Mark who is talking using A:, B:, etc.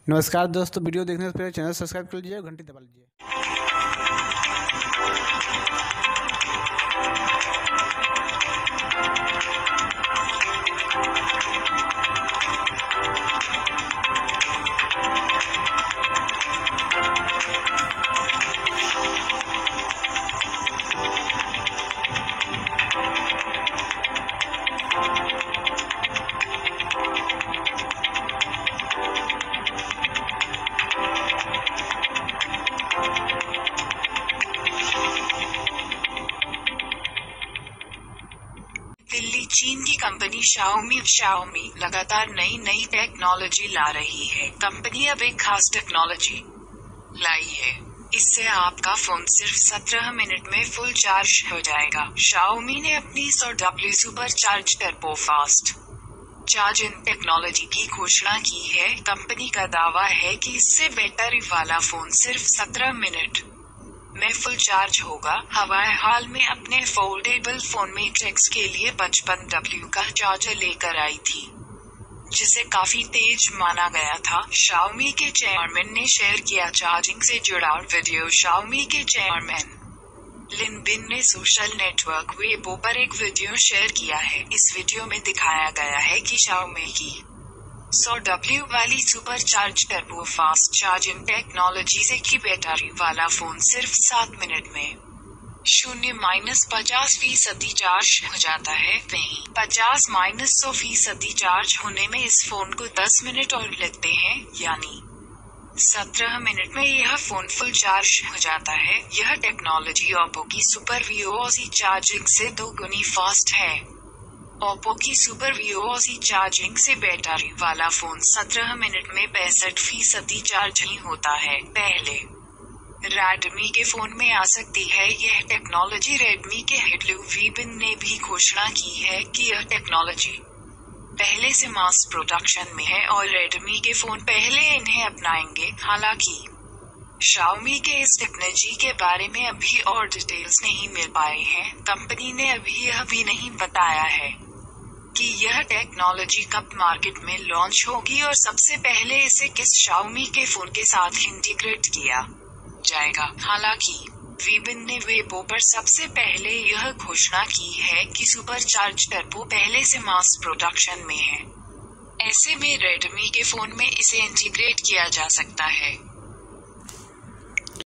A: नमस्कार दोस्तों, वीडियो देखने से पहले चैनल सब्सक्राइब कर लीजिए और घंटी दबा लीजिए।
B: दिल्ली चीन की कंपनी शाओमी लगातार नई टेक्नोलॉजी ला रही है। कंपनी अब एक खास टेक्नोलॉजी लाई है। इससे आपका फोन सिर्फ 17 मिनट में फुल चार्ज हो जाएगा। शाओमी ने अपनी 100W super charge turbo fast charging technology की घोषणा की है। कंपनी का दावा है कि इससे बैटरी वाला फोन सिर्फ 17 मिनट में फुल चार्ज होगा। हवाई हाल में अपने फोल्डेबल फोन में टेक्स के लिए 55W का चार्जर लेकर आई थी, जिसे काफी तेज माना गया था। शाओमी के चेयरमैन ने शेयर किया चार्जिंग से जुड़ा वीडियो। शाओमी के चेयरमैन लिन बिन ने सोशल नेटवर्क वेबो पर एक वीडियो शेयर किया है। इस वीडियो में दिखाया गया है कि शाओमी की 100W वाली super charge turbo fast charging technology से की बैटरी वाला फोन सिर्फ 7 मिनट में 0-50% चार्ज हो जाता है। वहीं 50-100% चार्ज होने में इस फोन को 10 मिनट और लगते हैं, यानी 17 मिनट में यह फोन फुल चार्ज हो जाता है। यह टेक्नोलॉजी ओप्पो की सुपर वीओसी चार्जिंग से 2 गुनी फास्ट है। ओप्पो की सुपर वीओसी चार्जिंग से बैटरी वाला फोन 17 मिनट में 65% चार्ज ही होता है। पहले रेडमी के फोन में आ सकती है यह टेक्नोलॉजी। रेडमी के हेड लिन बिन ने भी घोषणा की है कि यह टेक्नोलॉजी पहले से मास प्रोडक्शन में है और रेडमी के फोन पहले इन्हें अपनाएंगे। हालांकि शाओमी के इस टेक्नोलॉजी के बारे में अभी और डिटेल्स नहीं मिल पाए हैं। कंपनी ने अभी यह भी नहीं बताया है कि यह टेक्नोलॉजी कब मार्केट में लॉन्च होगी और सबसे पहले इसे किस शाओमी के फोन के साथ इंटीग्रेट किया जाएगा। हालांकि विबिन ने वेबो पर सबसे पहले यह घोषणा की है कि सुपर चार्ज टर्बो पहले से मास प्रोडक्शन में है। ऐसे में रेडमी के फोन में इसे इंटीग्रेट किया जा सकता है।